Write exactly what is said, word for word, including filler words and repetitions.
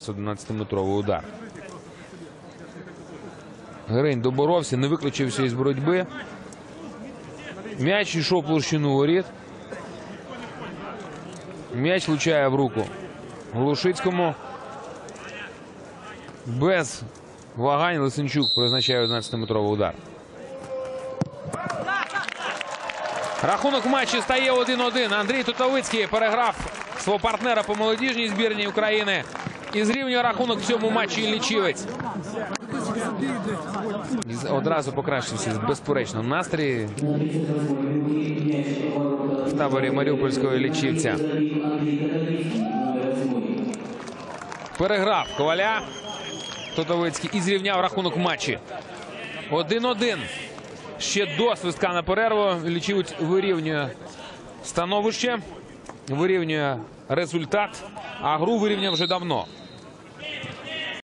одинадцятиметровий удар. Гринь доборовся, не виключився із боротьби. М'яч йшов площину воріт. М'яч влучає в руку Глушицькому. Без вагань Лисенчук призначає одинадцятиметровий удар. Рахунок в матчі стає один один. Андрій Тутовицький переграв свого партнера по молодіжній збірній України. І зрівнює рахунок в цьому матчі Іллічівець. І одразу покращився безперечно настрій в таборі маріупольського Іллічівця. Переграв Коваля Тутовицький і зрівняв рахунок в матчі. один один. Ще до свистка на перерву Іллічівець вирівнює становище, вирівнює результат, а гру вирівняв вже давно.